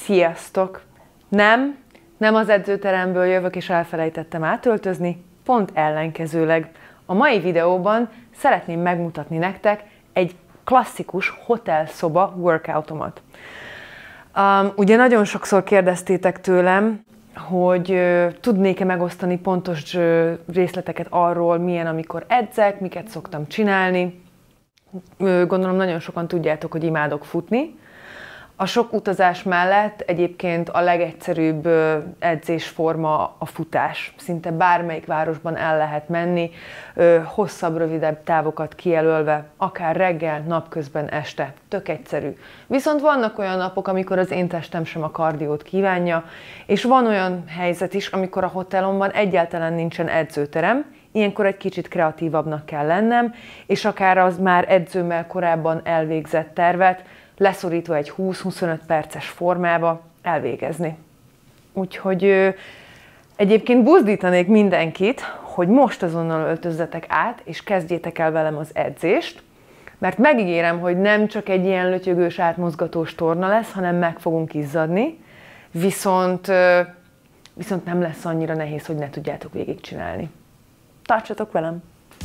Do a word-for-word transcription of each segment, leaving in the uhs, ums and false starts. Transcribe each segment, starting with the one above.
Sziasztok! Nem, nem az edzőteremből jövök és elfelejtettem átöltözni, pont ellenkezőleg. A mai videóban szeretném megmutatni nektek egy klasszikus hotelszoba workoutomat. Um, ugye nagyon sokszor kérdeztétek tőlem, hogy uh, tudnék-e megosztani pontos uh, részleteket arról, milyen amikor edzek, miket szoktam csinálni. Uh, gondolom nagyon sokan tudjátok, hogy imádok futni. A sok utazás mellett egyébként a legegyszerűbb uh, edzésforma a futás. Szinte bármelyik városban el lehet menni, uh, hosszabb, rövidebb távokat kijelölve, akár reggel, napközben, este. Tök egyszerű. Viszont vannak olyan napok, amikor az én testem sem a kardiót kívánja, és van olyan helyzet is, amikor a hotelomban egyáltalán nincsen edzőterem, ilyenkor egy kicsit kreatívabbnak kell lennem, és akár az már edzőmmel korábban elvégzett tervet leszorítva egy húsz-huszonöt perces formába elvégezni. Úgyhogy ö, egyébként buzdítanék mindenkit, hogy most azonnal öltözzetek át, és kezdjétek el velem az edzést, mert megígérem, hogy nem csak egy ilyen lötyögős, átmozgatós torna lesz, hanem meg fogunk izzadni, viszont, ö, viszont nem lesz annyira nehéz, hogy ne tudjátok végigcsinálni. Tartsatok velem!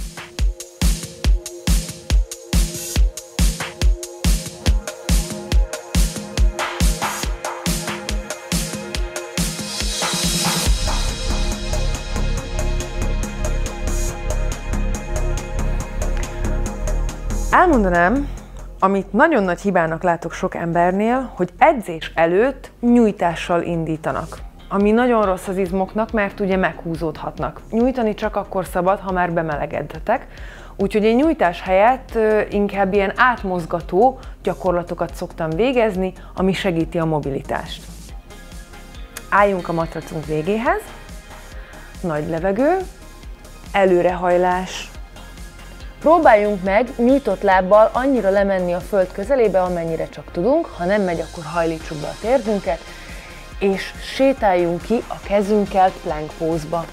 Elmondanám, amit nagyon nagy hibának látok sok embernél, hogy edzés előtt nyújtással indítanak. Ami nagyon rossz az izmoknak, mert ugye meghúzódhatnak. Nyújtani csak akkor szabad, ha már bemelegedtetek. Úgyhogy én nyújtás helyett inkább ilyen átmozgató gyakorlatokat szoktam végezni, ami segíti a mobilitást. Álljunk a matracunk végéhez, nagy levegő, előrehajlás. Próbáljunk meg nyújtott lábbal annyira lemenni a föld közelébe, amennyire csak tudunk, ha nem megy, akkor hajlítsuk be a térdünket, és sétáljunk ki a kezünkkel plank pózba.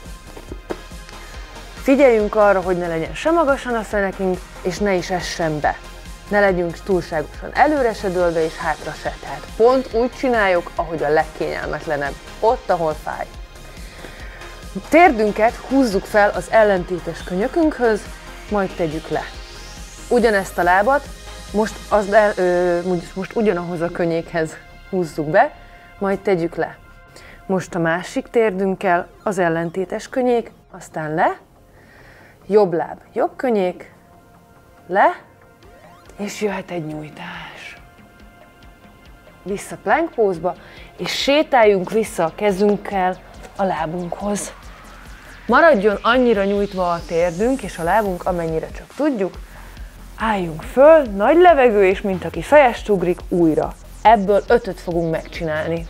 Figyeljünk arra, hogy ne legyen sem magasan a fenekünk, és ne is essen be. Ne legyünk túlságosan előre se dőlve és hátra se, tehát pont úgy csináljuk, ahogy a legkényelmetlenebb, ott, ahol fáj. Térdünket húzzuk fel az ellentétes könyökünkhöz, majd tegyük le. Ugyanezt a lábat most, az el, ö, most ugyanahoz a könnyékhez húzzuk be, majd tegyük le. Most a másik térdünkkel az ellentétes könnyék, aztán le, jobb láb, jobb könnyék, le, és jöhet egy nyújtás. Vissza plank pózba, és sétáljunk vissza a kezünkkel a lábunkhoz. Maradjon annyira nyújtva a térdünk és a lábunk, amennyire csak tudjuk. Álljunk föl, nagy levegő, és mint aki fejest ugrik, újra. Ebből ötöt fogunk megcsinálni.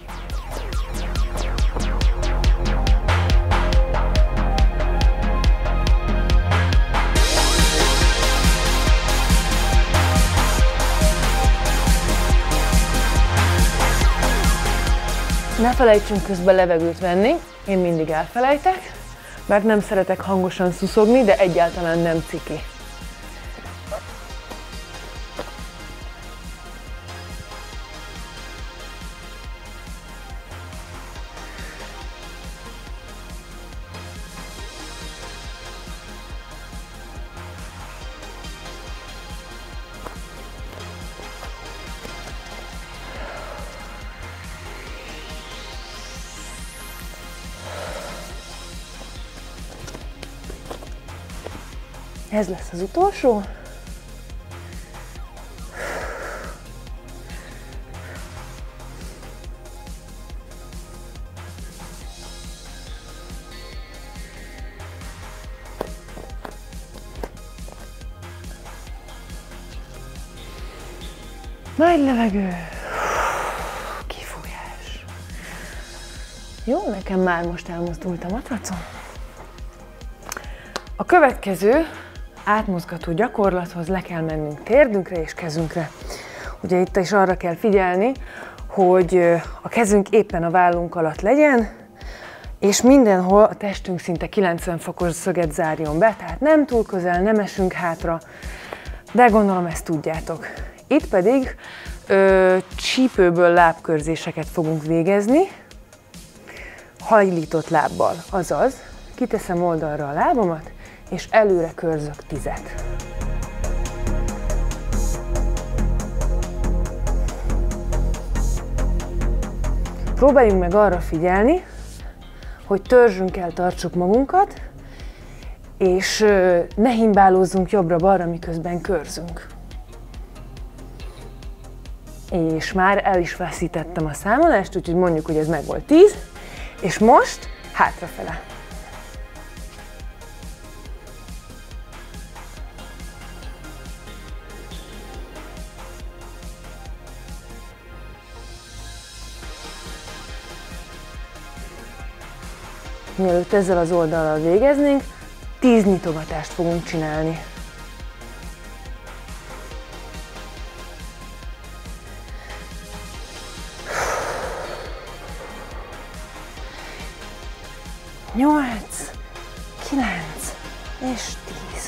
Ne felejtsünk közben levegőt venni, én mindig elfelejtek, mert nem szeretek hangosan szuszogni, de egyáltalán nem ciki. Ez lesz az utolsó. Nagy levegő. Kifújás. Jó, nekem már most elmozdult a matracom. A következő átmozgató gyakorlathoz le kell mennünk térdünkre és kezünkre. Ugye itt is arra kell figyelni, hogy a kezünk éppen a vállunk alatt legyen, és mindenhol a testünk szinte kilencven fokos szöget zárjon be, tehát nem túl közel, nem esünk hátra, de gondolom ezt tudjátok. Itt pedig ö, csípőből lábkörzéseket fogunk végezni, hajlított lábbal, azaz kiteszem oldalra a lábamat, és előre körzök tizet. Próbáljunk meg arra figyelni, hogy törzsünkkel tartsuk magunkat, és ne himbálózzunk jobbra-balra, miközben körzünk. És már el is veszítettem a számolást, úgyhogy mondjuk, hogy ez meg volt tíz, és most hátrafele. Mielőtt ezzel az oldallal végeznénk, tíz nyitogatást fogunk csinálni. nyolc, kilenc és tíz.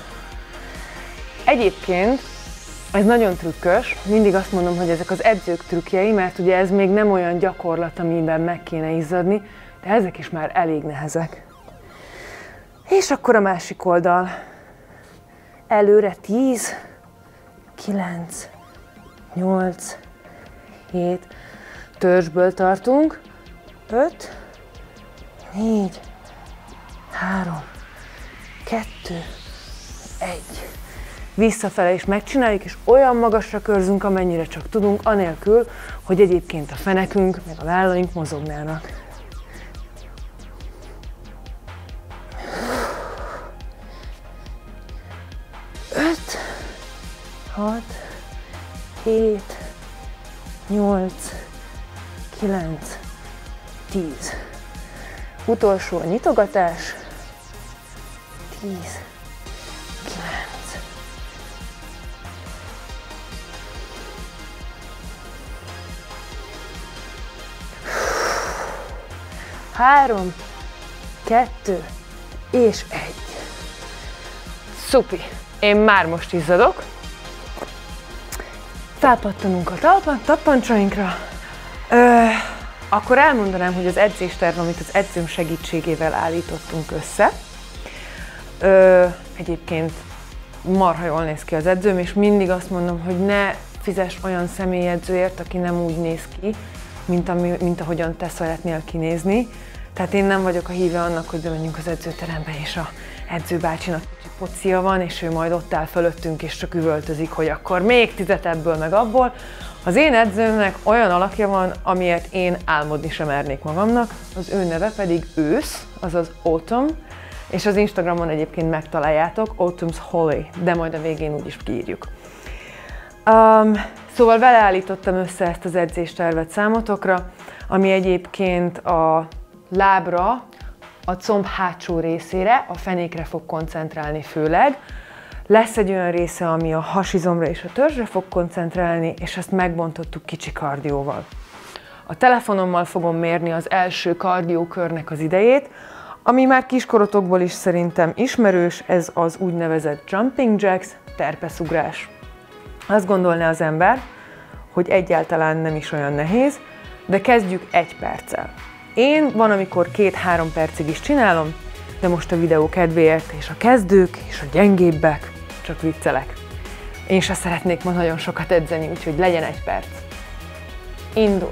Egyébként ez nagyon trükkös, mindig azt mondom, hogy ezek az edzők trükkjei, mert ugye ez még nem olyan gyakorlat, amiben meg kéne izzadni, de ezek is már elég nehezek. És akkor a másik oldal. Előre tíz, kilenc, nyolc, hét, törzsből tartunk, öt, négy, három, kettő, egy. Visszafele is megcsináljuk, és olyan magasra körzünk, amennyire csak tudunk, anélkül, hogy egyébként a fenekünk, meg a vállaink mozognának. öt, hat, hét, nyolc, kilenc, tíz. Utolsó a nyitogatás. tíz, kilenc. három, kettő és egy. Szupi! Én már most izzadok. Felpattanunk a talpan, tappancsainkra. Ö, akkor elmondanám, hogy az edzésterv, amit az edzőm segítségével állítottunk össze. Ö, egyébként marha jól néz ki az edzőm, és mindig azt mondom, hogy ne fizess olyan személyedzőért, aki nem úgy néz ki, mint, ami, mint ahogyan te szeretnél kinézni. Tehát én nem vagyok a híve annak, hogy bemenjünk az edzőterembe, és a edzőbácsinak kicsi pocia van, és ő majd ott áll fölöttünk, és csak üvöltözik, hogy akkor még tizet ebből, meg abból. Az én edzőmnek olyan alakja van, amilyet én álmodni sem mernék magamnak, az ő neve pedig ősz, azaz autumn, és az Instagramon egyébként megtaláljátok, Autumn's Holly, de majd a végén úgyis kiírjuk. Um, szóval vele állítottam össze ezt az edzéstervet számotokra, ami egyébként a lábra, a comb hátsó részére, a fenékre fog koncentrálni főleg. Lesz egy olyan része, ami a hasizomra és a törzsre fog koncentrálni, és ezt megbontottuk kicsi kardióval. A telefonommal fogom mérni az első kardiókörnek az idejét, ami már kiskorotokból is szerintem ismerős, ez az úgynevezett jumping jacks, terpeszugrás. Azt gondolná az ember, hogy egyáltalán nem is olyan nehéz, de kezdjük egy perccel. Én van, amikor két-három percig is csinálom, de most a videó kedvéért és a kezdők és a gyengébbek, csak viccelek. Én se szeretnék ma nagyon sokat edzeni, úgyhogy legyen egy perc. Indul!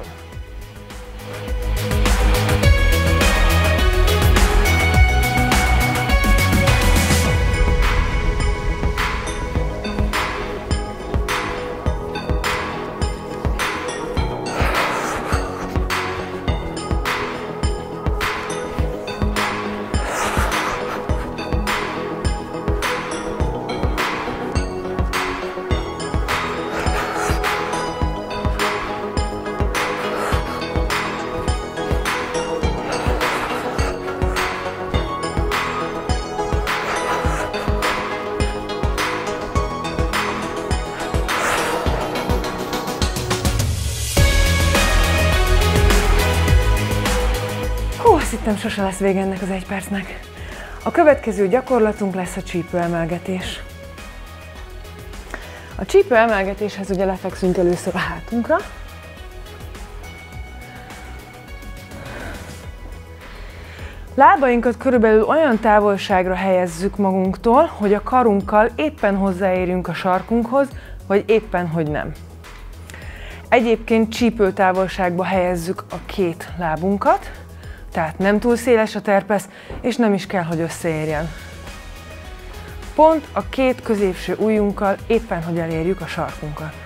Azt hittem, sose lesz vége ennek az egy percnek. A következő gyakorlatunk lesz a csípőemelgetés. A csípő emelgetéshez ugye lefekszünk először a hátunkra. Lábainkat körülbelül olyan távolságra helyezzük magunktól, hogy a karunkkal éppen hozzáérjünk a sarkunkhoz, vagy éppen, hogy nem. Egyébként csípőtávolságba helyezzük a két lábunkat, tehát nem túl széles a terpesz, és nem is kell, hogy összeérjen. Pont a két középső ujjunkkal éppen, hogy elérjük a sarkunkat.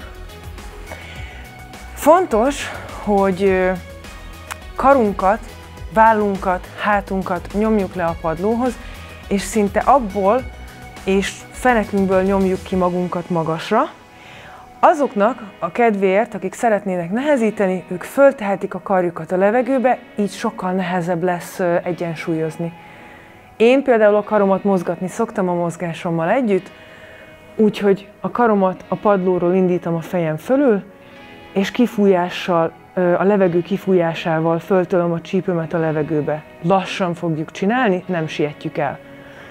Fontos, hogy karunkat, vállunkat, hátunkat nyomjuk le a padlóhoz, és szinte abból és fenekünkből nyomjuk ki magunkat magasra. Azoknak a kedvéért, akik szeretnének nehezíteni, ők föltehetik a karjukat a levegőbe, így sokkal nehezebb lesz egyensúlyozni. Én például a karomat mozgatni szoktam a mozgásommal együtt, úgyhogy a karomat a padlóról indítom a fejem fölül, és kifújással, a levegő kifújásával föltölöm a csípőmet a levegőbe. Lassan fogjuk csinálni, nem sietjük el.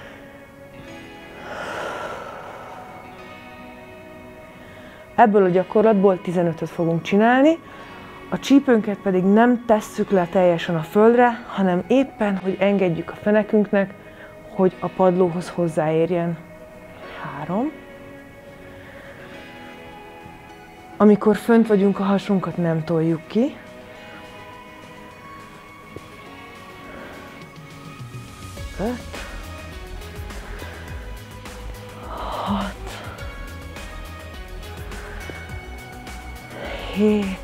Ebből a gyakorlatból tizenötöt fogunk csinálni, a csípőnket pedig nem tesszük le teljesen a földre, hanem éppen, hogy engedjük a fenekünknek, hogy a padlóhoz hozzáérjen. Három. Amikor fönt vagyunk, a hasunkat nem toljuk ki. Öt. Hat. Hét.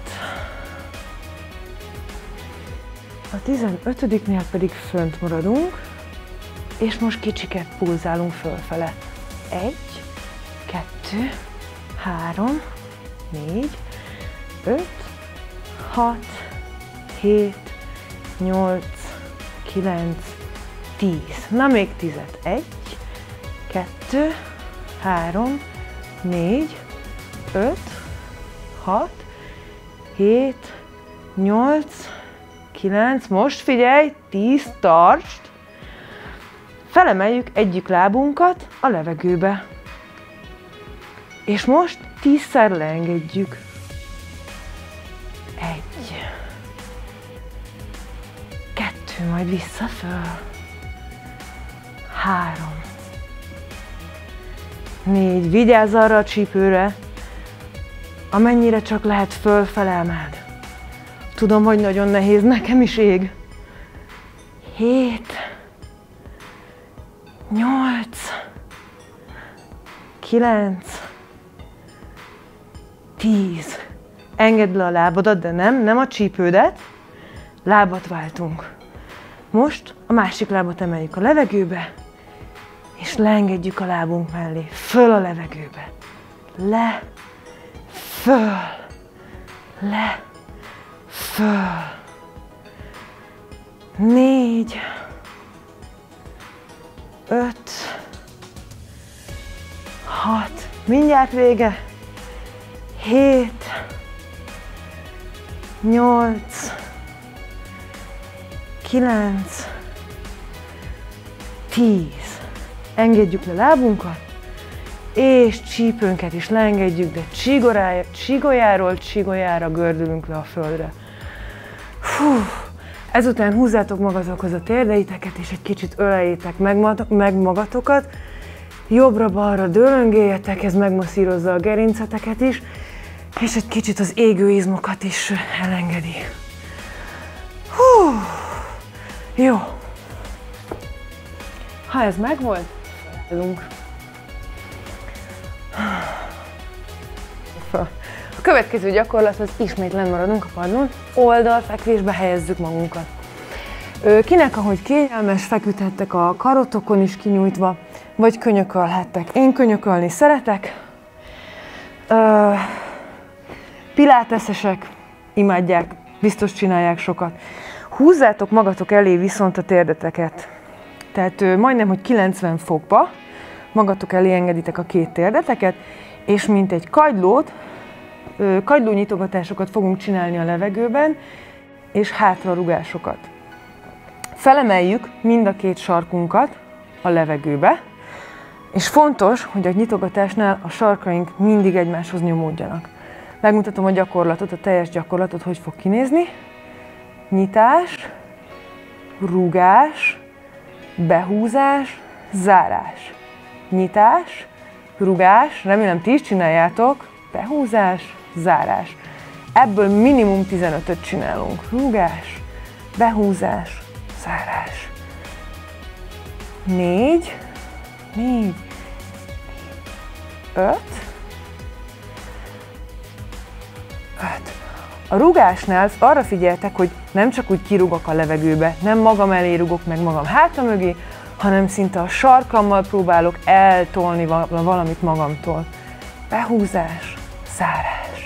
A tizenötödiknél pedig fönt maradunk, és most kicsiket pulzálunk fölfele. Egy, kettő, három, négy, öt, hat, hét, nyolc, kilenc, tíz. Na még tízet. Egy, kettő, három, négy, öt, hat, hét, nyolc, kilenc, most figyelj, tíz, tartsd! Felemeljük egyik lábunkat a levegőbe. És most tízszer leengedjük. Egy. Kettő, majd vissza föl. Három. Négy. Vigyázz arra a csípőre, amennyire csak lehet fölfele emeld. Tudom, hogy nagyon nehéz, nekem is ég. Hét. Nyolc. Kilenc. Tíz. Engedd le a lábadat, de nem, nem a csípődet. Lábat váltunk. Most a másik lábat emeljük a levegőbe, és leengedjük a lábunk mellé. Föl a levegőbe. Le. Föl. Le. Föl. Négy. Öt. Hat. Mindjárt vége. Hét. Nyolc. Kilenc. Tíz. Engedjük le lábunkat, és csípőnket is leengedjük, de csigolyáról csigolyára gördülünk le a földre. Fú. Ezután húzzátok magatokhoz a térdeiteket, és egy kicsit öleljétek meg magatokat. Jobbra-balra dőlöngéljetek, ez megmasszírozza a gerinceteket is, és egy kicsit az égő izmokat is elengedi. Hú. Jó. Ha ez megvolt, felállunk. A következő gyakorlathoz ismét lenn maradunk a padlón, oldalfekvésbe helyezzük magunkat. Kinek ahogy kényelmes, feküdhettek a karotokon is kinyújtva, vagy könyökölhettek. Én könyökölni szeretek. Piláteszesek imádják, biztos csinálják sokat. Húzzátok magatok elé viszont a térdeteket. Tehát majdnem, hogy kilencven fokba magatok elé engeditek a két térdeteket, és mint egy kagylót, kagylónyitogatásokat fogunk csinálni a levegőben, és hátrarugásokat. Felemeljük mind a két sarkunkat a levegőbe, És fontos, hogy a nyitogatásnál a sarkaink mindig egymáshoz nyomódjanak. Megmutatom a gyakorlatot, a teljes gyakorlatot, hogy fog kinézni. Nyitás, rugás, behúzás, zárás. Nyitás, rugás, remélem ti is csináljátok, behúzás, zárás. Ebből minimum tizenötöt csinálunk. Rugás, behúzás, zárás. Négy, négy, öt, öt. A rugásnál arra figyeltek, hogy nem csak úgy kirugok a levegőbe, nem magam elé rugok meg magam háta mögé, hanem szinte a sarkammal próbálok eltolni valamit magamtól. Behúzás, zárás.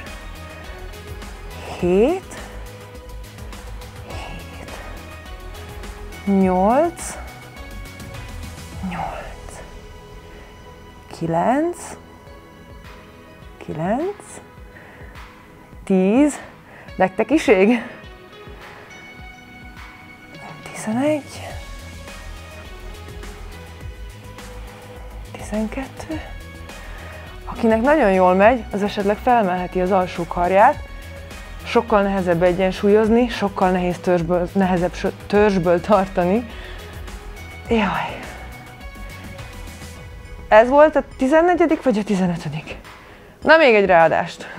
Hét, hét, nyolc, nyolc, kilenc, kilenc, tíz, nektek is ég? tizenegy, tizenkettő. Akinek nagyon jól megy, az esetleg felemelheti az alsó karját. Sokkal nehezebb egyensúlyozni, sokkal nehéz törzsből, nehezebb törzsből tartani. Jaj! Ez volt a tizennegyedik vagy a tizenötödik? Na, még egy ráadást.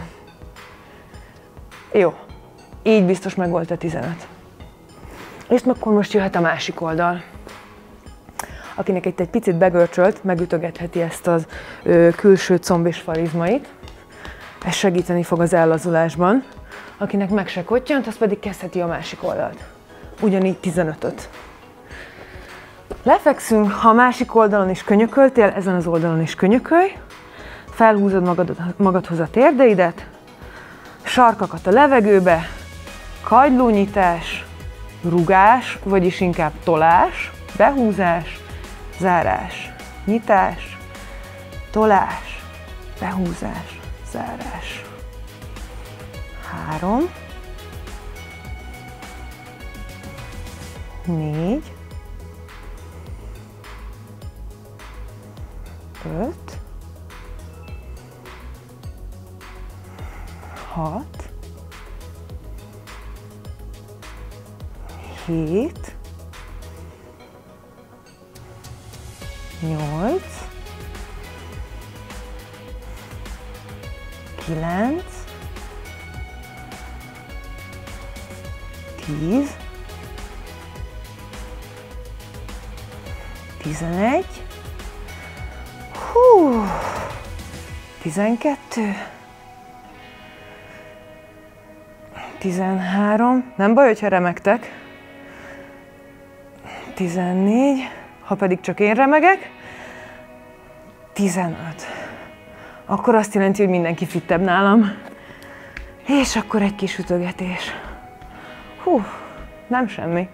Jó, így biztos meg volt a tizenöt. És akkor most jöhet a másik oldal. Akinek itt egy picit begörcsölt, megütögetheti ezt az ö, külső comb és farizmait. Ez segíteni fog az ellazulásban. Akinek meg se kottyant, az pedig kezdheti a másik oldalt. Ugyanígy tizenötöt. Lefekszünk, ha a másik oldalon is könyököltél, ezen az oldalon is könyökölj. Felhúzod magad, magadhoz a térdeidet, sarkakat a levegőbe, kagylónyitás, rugás, vagyis inkább tolás, behúzás, zárás, nyitás, tolás, behúzás, zárás. Három, négy, öt, hat, hét, nyolc, kilenc, tíz, tizenegy, hú, tizenkettő, tizenhárom, nem baj, hogyha remegtek, tizennégy, ha pedig csak én remegek, tizenöt. Akkor azt jelenti, hogy mindenki fittebb nálam. És akkor egy kis ütögetés. Hú, nem semmi.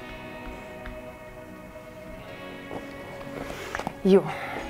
Jó.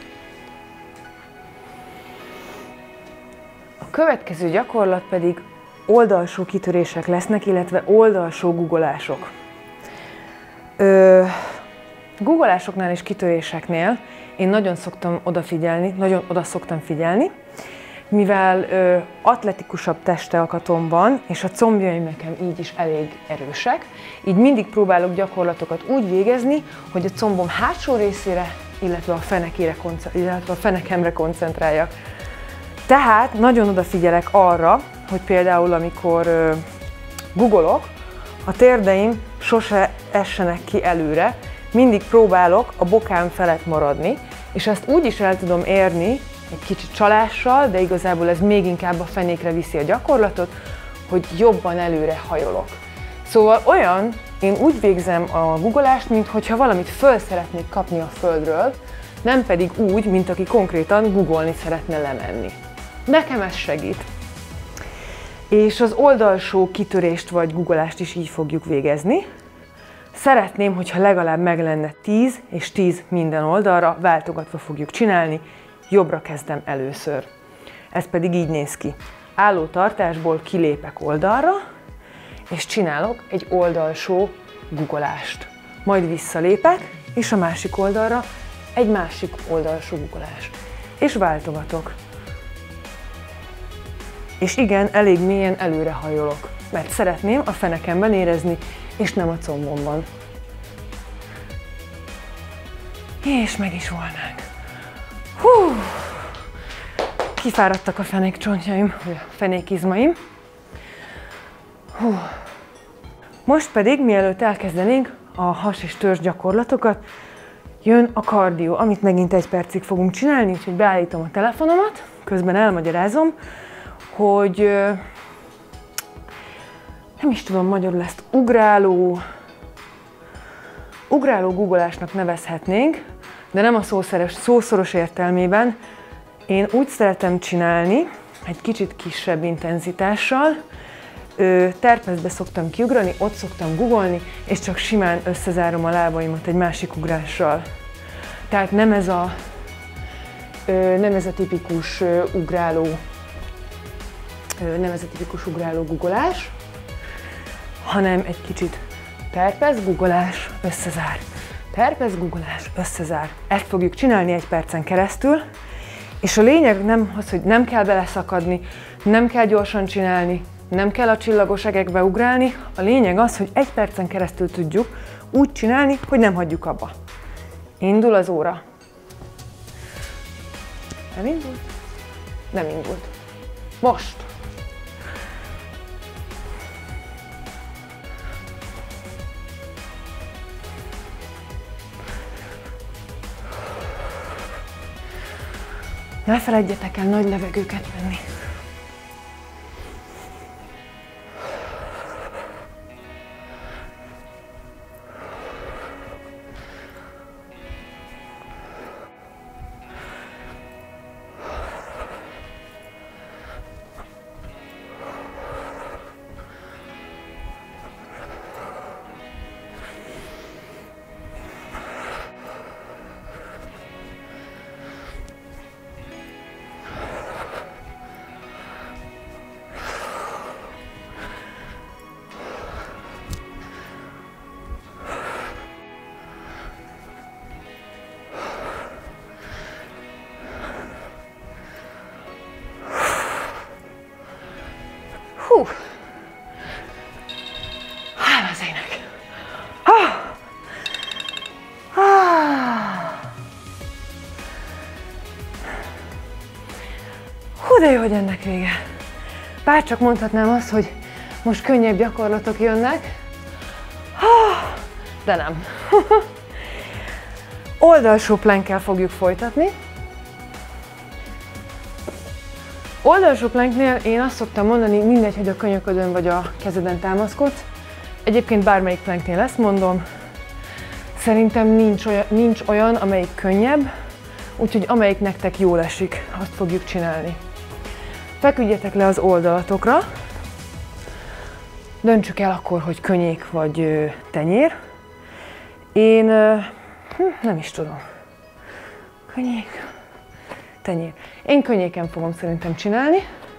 A következő gyakorlat pedig oldalsó kitörések lesznek, illetve oldalsó guggolások. Ö, guggolásoknál és kitöréseknél én nagyon szoktam odafigyelni, nagyon oda szoktam figyelni, mivel ö, atletikusabb testalkatom van, és a combjaim nekem így is elég erősek, így mindig próbálok gyakorlatokat úgy végezni, hogy a combom hátsó részére, illetve a fenekére, illetve a fenekemre koncentráljak. Tehát nagyon odafigyelek arra, hogy például amikor ö, guggolok, a térdeim sose essenek ki előre, mindig próbálok a bokám felett maradni, és ezt úgy is el tudom érni, egy kicsit csalással, de igazából ez még inkább a fenékre viszi a gyakorlatot, hogy jobban előre hajolok. Szóval olyan, én úgy végzem a guggolást, mintha valamit föl szeretnék kapni a földről, nem pedig úgy, mint aki konkrétan guggolni szeretne lemenni. Nekem ez segít. És az oldalsó kitörést vagy guggolást is így fogjuk végezni. Szeretném, hogyha legalább meg lenne tíz és tíz minden oldalra, váltogatva fogjuk csinálni, jobbra kezdem először. Ez pedig így néz ki. Álló tartásból kilépek oldalra, és csinálok egy oldalsó guggolást. Majd visszalépek, és a másik oldalra egy másik oldalsó guggolás. És váltogatok. És igen, elég mélyen előre hajolok, mert szeretném a fenekemben érezni, és nem a combomban. És meg is volnánk. Hú! Kifáradtak a fenékcsontjaim, vagy a fenékizmaim. Hú. Most pedig, mielőtt elkezdenénk a has és törzs gyakorlatokat, jön a kardió, amit megint egy percig fogunk csinálni, úgyhogy beállítom a telefonomat, közben elmagyarázom, hogy nem is tudom magyarul ezt, ugráló, ugráló guggolásnak nevezhetnénk, de nem a szószeres, szószoros értelmében. Én úgy szeretem csinálni, egy kicsit kisebb intenzitással, terpezbe szoktam kiugrani, ott szoktam guggolni, és csak simán összezárom a lábaimat egy másik ugrással. Tehát nem ez a, nem ez a tipikus ugráló, nem ez a tipikus ugráló guggolás, hanem egy kicsit terpez, guggolás, összezár. Terpez, guggolás, összezár. Ezt fogjuk csinálni egy percen keresztül, és a lényeg nem az, hogy nem kell beleszakadni, nem kell gyorsan csinálni, nem kell a csillagos egekbe ugrálni, a lényeg az, hogy egy percen keresztül tudjuk úgy csinálni, hogy nem hagyjuk abba. Indul az óra. Elindult? Nem indult. Most! Ne feledjetek el nagy levegőket venni. Hú! Hála az ének! Ah! Ah! Hú, de jó, hogy ennek vége. Bárcsak mondhatnám azt, hogy most könnyebb gyakorlatok jönnek, ah! De nem. Oldalsó plankkel fogjuk folytatni. Oldalsó planknél én azt szoktam mondani, mindegy, hogy a könyöködön vagy a kezeden támaszkodsz. Egyébként bármelyik planknél ezt mondom. Szerintem nincs olyan, nincs olyan, amelyik könnyebb, úgyhogy amelyik nektek jól esik, azt fogjuk csinálni. Feküdjetek le az oldalatokra. Döntsük el akkor, hogy könnyék vagy ö, tenyér. Én ö, hm, nem is tudom. Könnyék. Tenyér. Én könnyéken fogom szerintem csinálni.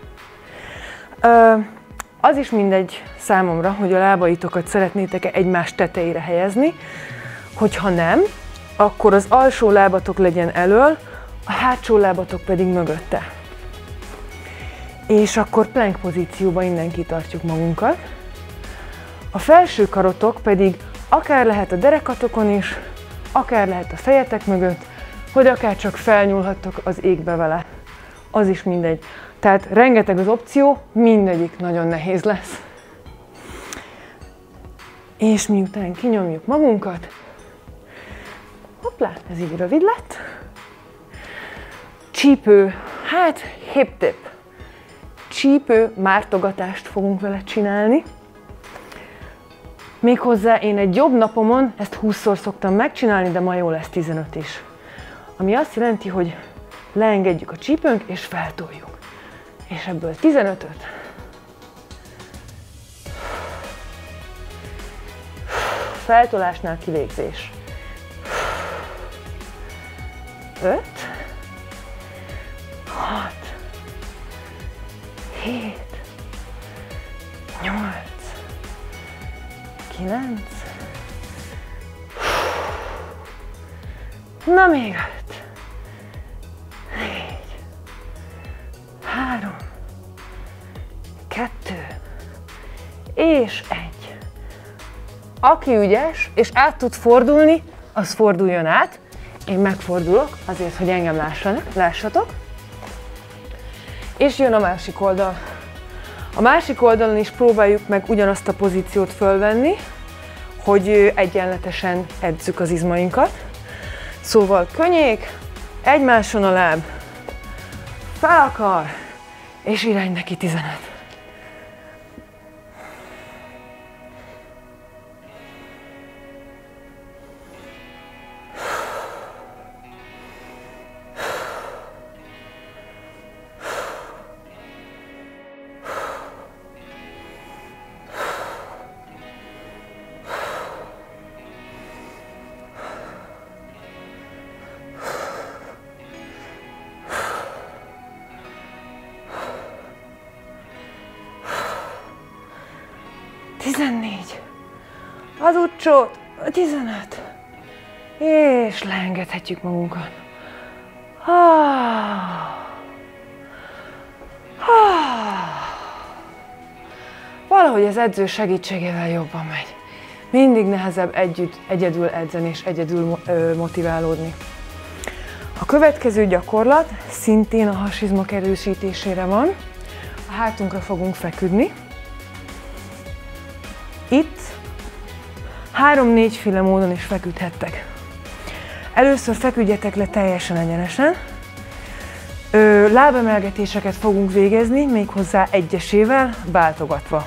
Az is mindegy számomra, hogy a lábaitokat szeretnétek-e egymás tetejére helyezni. Hogyha nem, akkor az alsó lábatok legyen elől, a hátsó lábatok pedig mögötte. És akkor plank pozícióban innen kitartjuk magunkat. A felső karotok pedig akár lehet a derekatokon is, akár lehet a fejetek mögött, hogy akár csak felnyúlhattok az égbe vele. Az is mindegy. Tehát rengeteg az opció, mindegyik nagyon nehéz lesz. És miután kinyomjuk magunkat, hoppá, ez így rövid lett. Csípő, hát hip dip. Csípő mártogatást fogunk vele csinálni. Méghozzá én egy jobb napomon ezt húszszor szoktam megcsinálni, de ma jó lesz tizenöt is. Ami azt jelenti, hogy leengedjük a csípőnk és feltoljuk. És ebből tizenötöt. Feltolásnál kivégzés. öt, hat, hét, nyolc, kilenc, Na még öt. Négy. Három. Kettő. És egy. Aki ügyes, és át tud fordulni, az forduljon át. Én megfordulok, azért, hogy engem lássanak, lássatok. És jön a másik oldal. A másik oldalon is próbáljuk meg ugyanazt a pozíciót fölvenni, hogy egyenletesen edzük az izmainkat. Szóval könnyék, egymáson a láb, fel akar, és irány neki tizenöt. tizennégy, az utcsót, tizenöt, és leengedhetjük magunkat. Valahogy az edző segítségével jobban megy. Mindig nehezebb együtt, egyedül edzeni és egyedül ö, motiválódni. A következő gyakorlat szintén a hasizmok erősítésére van. A hátunkra fogunk feküdni. Itt három-négyféle módon is feküdhettek. Először feküdjetek le teljesen egyenesen. Ö, lábemelgetéseket fogunk végezni, méghozzá egyesével, váltogatva.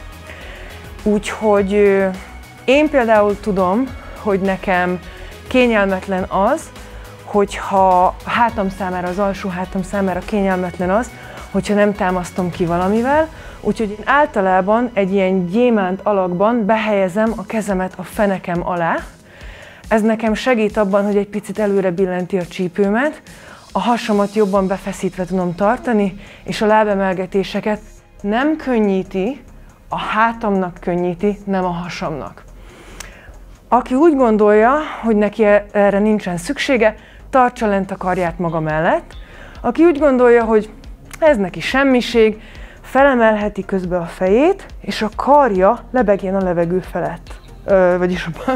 Úgyhogy ö, én például tudom, hogy nekem kényelmetlen az, hogyha a hátam számára, az alsó hátam számára kényelmetlen az, hogyha nem támasztom ki valamivel, úgyhogy én általában egy ilyen gyémánt alakban behelyezem a kezemet a fenekem alá. Ez nekem segít abban, hogy egy picit előre billenti a csípőmet, a hasamat jobban befeszítve tudom tartani, és a lábemelgetéseket nem könnyíti, a hátamnak könnyíti, nem a hasamnak. Aki úgy gondolja, hogy neki erre nincsen szüksége, tartsa lent a karját maga mellett. Aki úgy gondolja, hogy ez neki semmiség, felemelheti közben a fejét, és a karja lebegjen a levegő felett. Ö, vagyis a,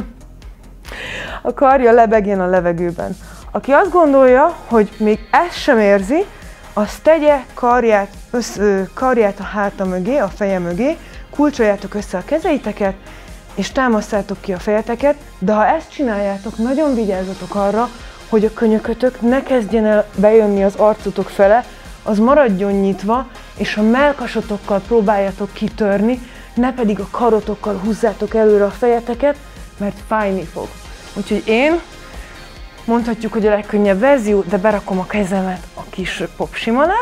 a karja lebegjen a levegőben. Aki azt gondolja, hogy még ezt sem érzi, az tegye karját, össz, ö, karját a háta mögé, a feje mögé, kulcsoljátok össze a kezeiteket, és támasztátok ki a fejeteket, de ha ezt csináljátok, nagyon vigyázzatok arra, hogy a könyökötök ne kezdjen el bejönni az arcotok fele, az maradjon nyitva, és a mellkasotokkal próbáljatok kitörni, ne pedig a karotokkal húzzátok előre a fejeteket, mert fájni fog. Úgyhogy én, mondhatjuk, hogy a legkönnyebb verzió, de berakom a kezemet a kis popsim alá,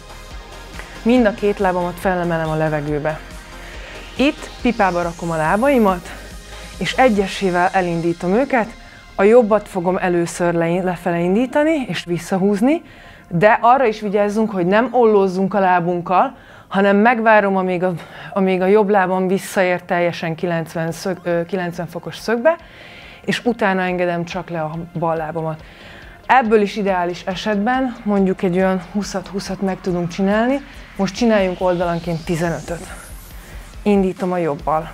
mind a két lábamat felemelem a levegőbe. Itt pipába rakom a lábaimat, és egyesével elindítom őket, a jobbat fogom először lefele indítani és visszahúzni, de arra is vigyázzunk, hogy nem ollózzunk a lábunkkal, hanem megvárom, amíg a, amíg a jobb lábam visszaér teljesen kilencven, szög, kilencven fokos szögbe, és utána engedem csak le a bal lábamat. Ebből is ideális esetben mondjuk egy olyan húszat-húszat meg tudunk csinálni, most csináljunk oldalanként tizenötöt. Indítom a jobbal.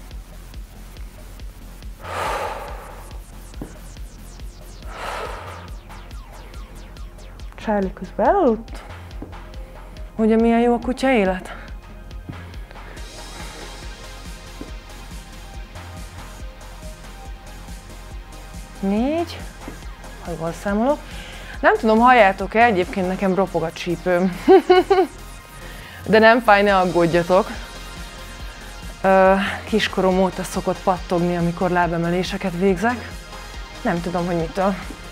Charlie közben elaludt. Ugye milyen jó a kutya élet? Négy. Ha jól számolok. Nem tudom, halljátok-e, egyébként nekem ropog a csípőm. De nem fáj, ne aggódjatok. Kiskorom óta szokott pattogni, amikor lábemeléseket végzek. Nem tudom, hogy mitől.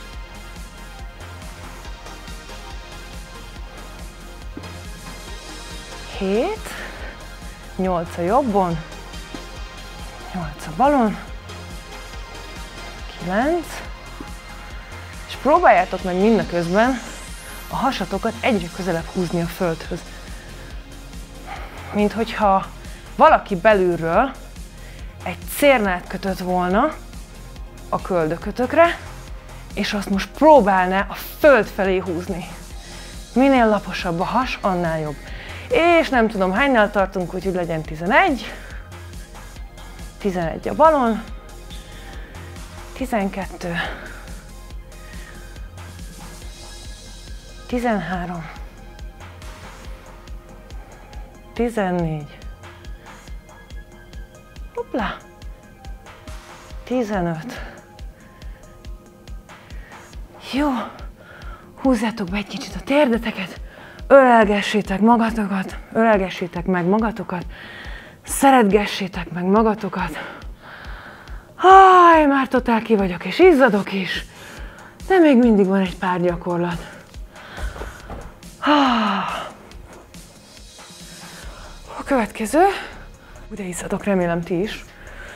Hét, nyolc a jobbon, nyolc a balon, kilenc, és próbáljátok meg mindeközben a hasatokat egyre közelebb húzni a földhöz. Mint hogyha valaki belülről egy cérnát kötött volna a köldökötökre, és azt most próbálná a föld felé húzni. Minél laposabb a has, annál jobb. És nem tudom hánynál tartunk, úgyhogy legyen tizenegy. tizenegy a balon. tizenkettő. tizenhárom. tizennégy. Hoppá. tizenöt. Jó. Húzzátok be egy kicsit a térdeteket. Ölelgessétek magatokat. Ölelgessétek meg magatokat. Szeretgessétek meg magatokat. Ah, én már totál ki vagyok, és izzadok is. De még mindig van egy pár gyakorlat. A következő. De izzadok, remélem ti is.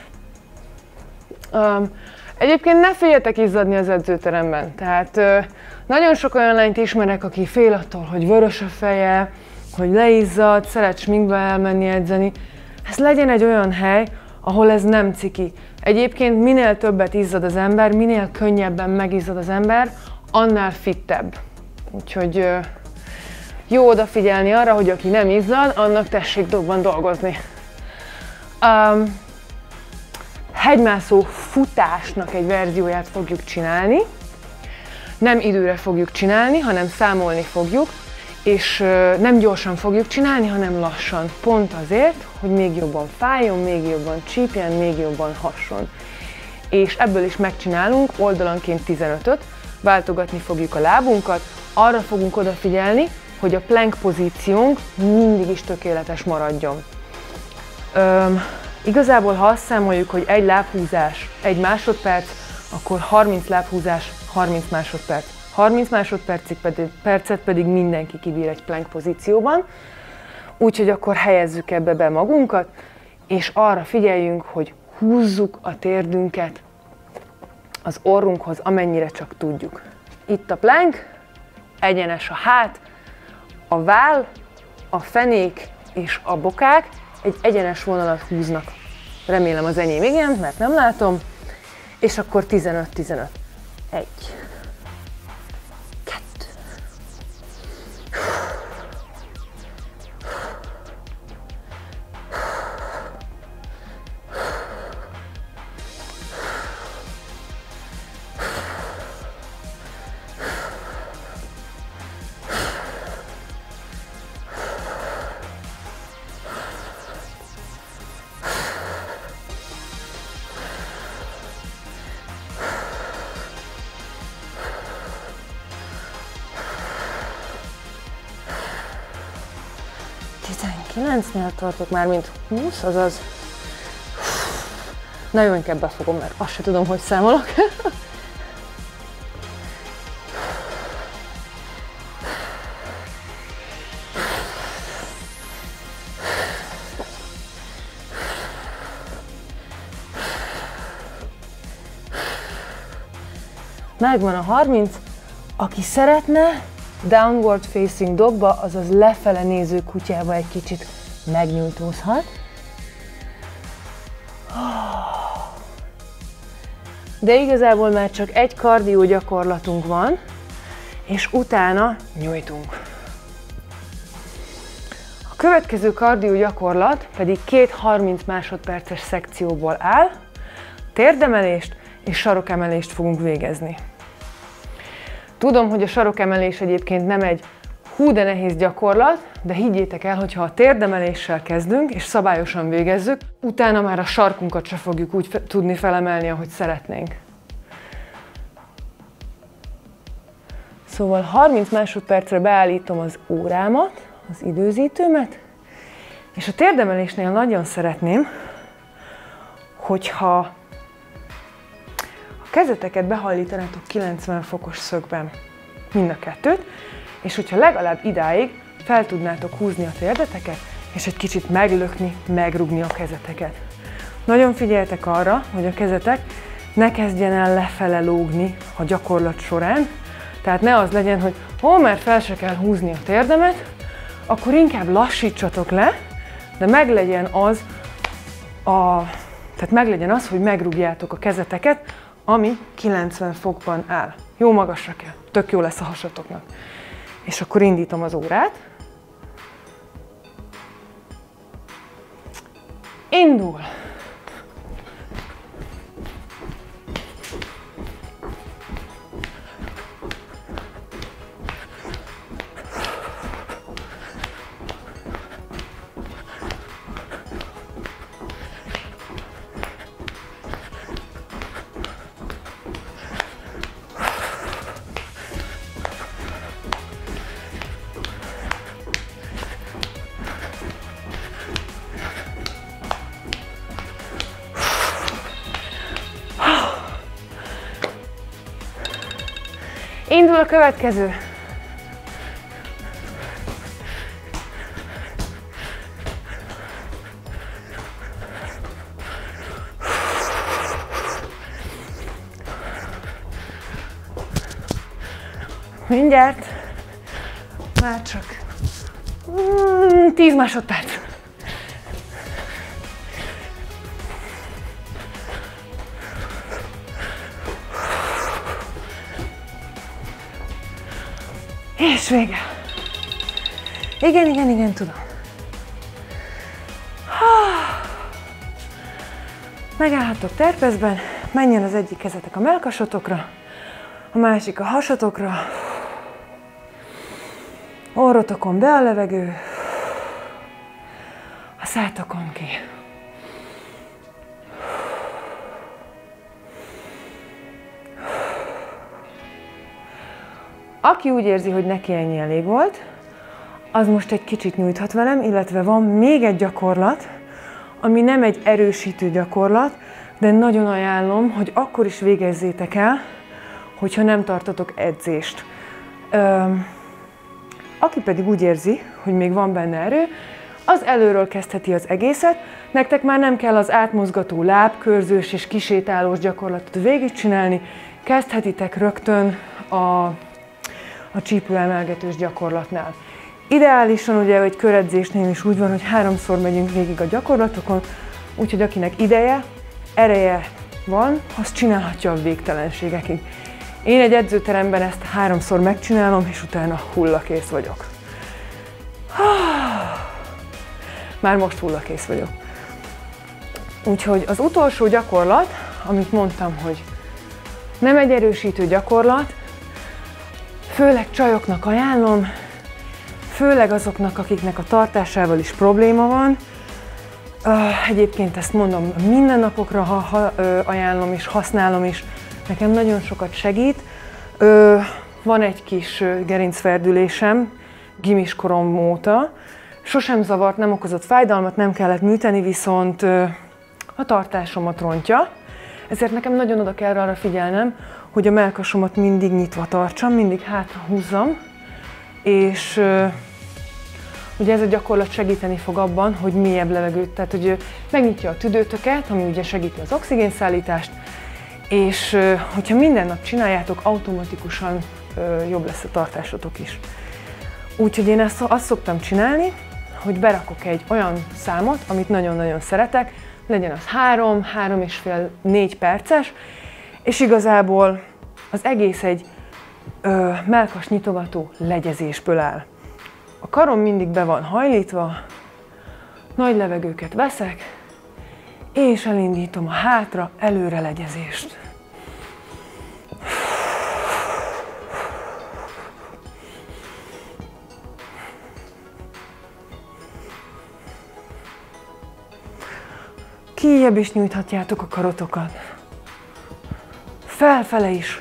Um, egyébként ne féljetek izzadni az edzőteremben. Tehát uh, nagyon sok olyan lányt ismerek, aki fél attól, hogy vörös a feje, hogy leizzad, szeret sminkbe elmenni edzeni. Ez legyen egy olyan hely, ahol ez nem ciki. Egyébként minél többet izzad az ember, minél könnyebben megizzad az ember, annál fittebb. Úgyhogy uh, jó odafigyelni arra, hogy aki nem izzad, annak tessék dobban dolgozni. Um, hegymászó futásnak egy verzióját fogjuk csinálni. Nem időre fogjuk csinálni, hanem számolni fogjuk, és uh, nem gyorsan fogjuk csinálni, hanem lassan. Pont azért, hogy még jobban fájjon, még jobban csípjen, még jobban hasson. És ebből is megcsinálunk oldalanként tizenötöt, váltogatni fogjuk a lábunkat, arra fogunk odafigyelni, hogy a plank pozíciónk mindig is tökéletes maradjon. Öm, igazából ha azt számoljuk, hogy egy lábhúzás egy másodperc, akkor harminc lábhúzás harminc másodperc. harminc másodpercig pedig, percet pedig mindenki kibír egy plank pozícióban. Úgyhogy akkor helyezzük ebbe be magunkat, és arra figyeljünk, hogy húzzuk a térdünket az orrunkhoz, amennyire csak tudjuk. Itt a plank, egyenes a hát, a váll, a fenék és a bokák egy egyenes vonalat húznak. Remélem az enyém igen, mert nem látom. És akkor tizenöt tizenöt. Egy. Kettő. tizenkilencnél tartok már, mint húsz, azaz... Na jó, inkább befogom, mert azt se tudom, hogy számolok. Megvan a harminc. Aki szeretne, downward facing dogba, azaz lefele néző kutyába egy kicsit megnyújtózhat. De igazából már csak egy kardió gyakorlatunk van, és utána nyújtunk. A következő kardió gyakorlat pedig két harminc másodperces szekcióból áll, térdemelést és sarokemelést fogunk végezni. Tudom, hogy a sarokemelés egyébként nem egy hú de nehéz gyakorlat, de higgyétek el, hogy ha a térdemeléssel kezdünk és szabályosan végezzük, utána már a sarkunkat se fogjuk úgy fe- tudni felemelni, ahogy szeretnénk. Szóval harminc másodpercre beállítom az órámat, az időzítőmet, és a térdemelésnél nagyon szeretném, hogyha a kezeteket behajlítanátok kilencven fokos szögben, mind a kettőt, és hogyha legalább idáig fel tudnátok húzni a térdeteket, és egy kicsit meglökni, megrugni a kezeteket. Nagyon figyeljetek arra, hogy a kezetek ne kezdjen el lefele lógni a gyakorlat során, tehát ne az legyen, hogy hol már fel se kell húzni a térdemet, akkor inkább lassítsatok le, de meglegyen az, a, tehát meglegyen az, hogy megrúgjátok a kezeteket, ami kilencven fokban áll. Jó magasra kell, tök jó lesz a hasatoknak. És akkor indítom az órát. Indul! Indul a következő. Mindjárt. Már csak mm, tíz másodperc. És vége. Igen, igen, igen, tudom. Megállhatok terpeszben, menjen az egyik kezetek a mellkasotokra, a másik a hasatokra, orrotokon be a levegő, a szátokon ki. Aki úgy érzi, hogy neki ennyi elég volt, az most egy kicsit nyújthat velem, illetve van még egy gyakorlat, ami nem egy erősítő gyakorlat, de nagyon ajánlom, hogy akkor is végezzétek el, hogyha nem tartotok edzést. Öm, aki pedig úgy érzi, hogy még van benne erő, az előről kezdheti az egészet. Nektek már nem kell az átmozgató lábkörzős és kisétálós gyakorlatot végigcsinálni, kezdhetitek rögtön a a csípőemelgetős gyakorlatnál. Ideálisan ugye egy köredzésnél is úgy van, hogy háromszor megyünk végig a gyakorlatokon, úgyhogy akinek ideje, ereje van, azt csinálhatja a végtelenségekig. Én egy edzőteremben ezt háromszor megcsinálom, és utána hullakész vagyok. Már most hullakész vagyok. Úgyhogy az utolsó gyakorlat, amit mondtam, hogy nem egy erősítő gyakorlat, főleg csajoknak ajánlom, főleg azoknak, akiknek a tartásával is probléma van. Egyébként ezt mondom, minden napokra ha, ha, ajánlom és használom is, nekem nagyon sokat segít. Van egy kis gerincferdülésem, gimiskorom óta. Sosem zavart, nem okozott fájdalmat, nem kellett műteni, viszont a tartásomat rontja. Ezért nekem nagyon oda kell arra figyelnem, hogy a mellkasomat mindig nyitva tartsam, mindig hátra húzzam, és uh, ugye ez a gyakorlat segíteni fog abban, hogy mélyebb levegőt, tehát hogy megnyitja a tüdőtöket, ami ugye segíti az oxigénszállítást, és uh, hogyha minden nap csináljátok, automatikusan uh, jobb lesz a tartásotok is. Úgyhogy én ezt, azt szoktam csinálni, hogy berakok egy olyan számot, amit nagyon-nagyon szeretek, legyen az három, három és fél, négy perces, és igazából az egész egy ö, mellkas nyitogató legyezésből áll. A karom mindig be van hajlítva, nagy levegőket veszek, és elindítom a hátra, előre legyezést. Kijjebb is nyújthatjátok a karotokat. Felfele is.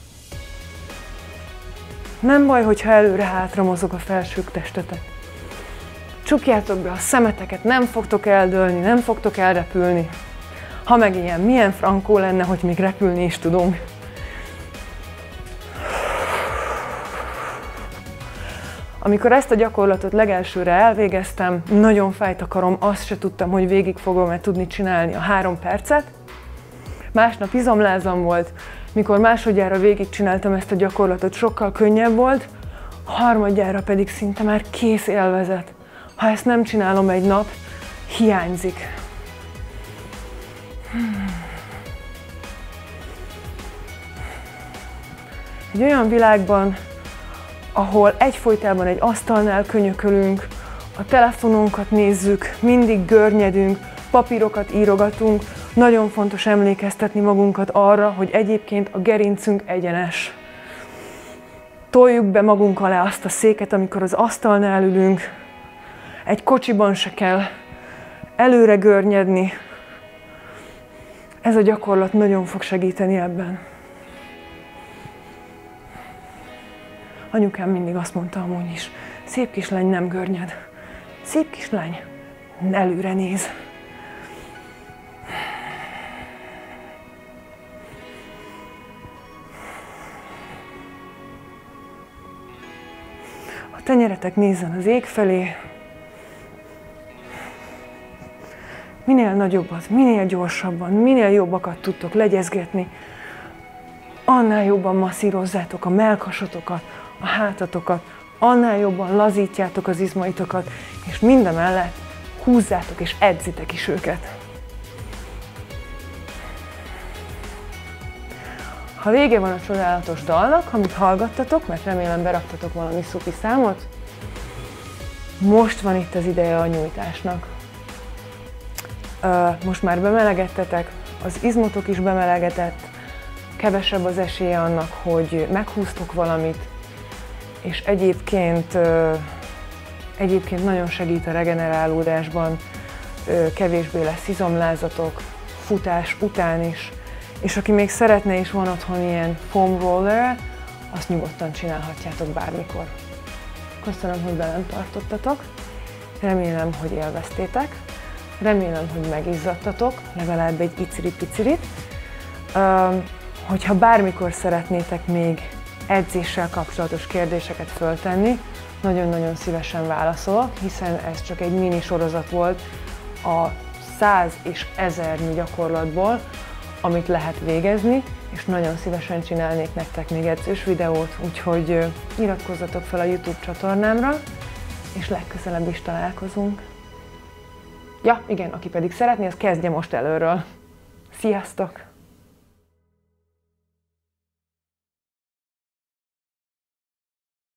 Nem baj, hogyha előre-hátra mozog a felső testetek. Csukjátok be a szemeteket, nem fogtok eldőlni, nem fogtok elrepülni. Ha meg ilyen, milyen frankó lenne, hogy még repülni is tudunk. Amikor ezt a gyakorlatot legelsőre elvégeztem, nagyon fájt a karom, azt se tudtam, hogy végig fogom-e tudni csinálni a három percet. Másnap izomlázam volt, mikor másodjára végigcsináltam ezt a gyakorlatot, sokkal könnyebb volt, harmadjára pedig szinte már kész élvezet. Ha ezt nem csinálom egy nap, hiányzik. Egy olyan világban, ahol egyfolytában egy asztalnál könyökölünk, a telefonunkat nézzük, mindig görnyedünk, papírokat írogatunk, nagyon fontos emlékeztetni magunkat arra, hogy egyébként a gerincünk egyenes. Toljuk be magunk alá azt a széket, amikor az asztalnál ülünk. Egy kocsiban se kell előre görnyedni. Ez a gyakorlat nagyon fog segíteni ebben. Anyukám mindig azt mondta amúgy is, szép kislány nem görnyed. Szép kislány előre néz. A tenyeretek nézzen az ég felé. Minél nagyobbat, minél gyorsabban, minél jobbakat tudtok legyezgetni, annál jobban masszírozzátok a mellkasotokat, a hátatokat, annál jobban lazítjátok az izmaitokat, és mindemellett húzzátok és edzitek is őket. Ha vége van a csodálatos dalnak, amit hallgattatok, mert remélem beraktatok valami szupi számot, most van itt az ideje a nyújtásnak. Most már bemelegedtetek, az izmotok is bemelegetett, kevesebb az esélye annak, hogy meghúztok valamit, és egyébként, egyébként nagyon segít a regenerálódásban, kevésbé lesz izomlázatok, futás után is, és aki még szeretne és van otthon ilyen foam roller, azt nyugodtan csinálhatjátok bármikor. Köszönöm, hogy velem tartottatok, remélem, hogy élveztétek, remélem, hogy megizzadtatok, legalább egy iciri-picirit. Hogyha bármikor szeretnétek még edzéssel kapcsolatos kérdéseket föltenni, nagyon-nagyon szívesen válaszolok, hiszen ez csak egy mini sorozat volt a száz és ezernyi gyakorlatból, amit lehet végezni, és nagyon szívesen csinálnék nektek még edzős videót, úgyhogy iratkozzatok fel a YouTube csatornámra, és legközelebb is találkozunk. Ja, igen, aki pedig szeretné, az kezdje most előről. Sziasztok!